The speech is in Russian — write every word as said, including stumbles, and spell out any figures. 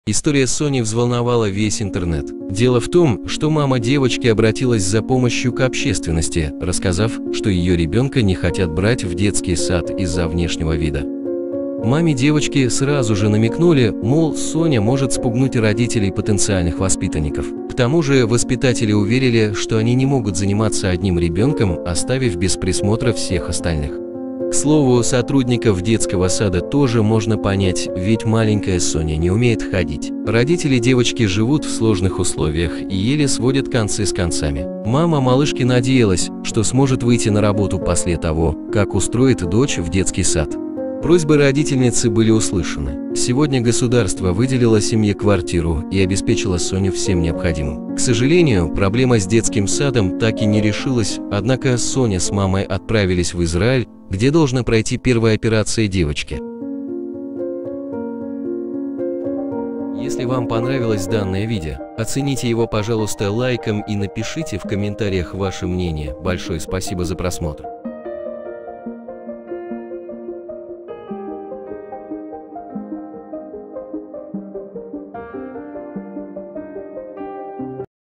История Сони взволновала весь интернет. Дело в том, что мама девочки обратилась за помощью к общественности, рассказав, что ее ребенка не хотят брать в детский сад из-за внешнего вида. Маме девочки сразу же намекнули, мол, Соня может спугнуть родителей потенциальных воспитанников. К тому же воспитатели уверили, что они не могут заниматься одним ребенком, оставив без присмотра всех остальных. К слову, сотрудников детского сада тоже можно понять, ведь маленькая Соня не умеет ходить. Родители девочки живут в сложных условиях и еле сводят концы с концами. Мама малышки надеялась, что сможет выйти на работу после того, как устроит дочь в детский сад. Просьбы родительницы были услышаны. Сегодня государство выделило семье квартиру и обеспечило Соню всем необходимым. К сожалению, проблема с детским садом так и не решилась, однако Соня с мамой отправились в Израиль, где должна пройти первая операция девочки. Если вам понравилось данное видео, оцените его, пожалуйста, лайком и напишите в комментариях ваше мнение. Большое спасибо за просмотр.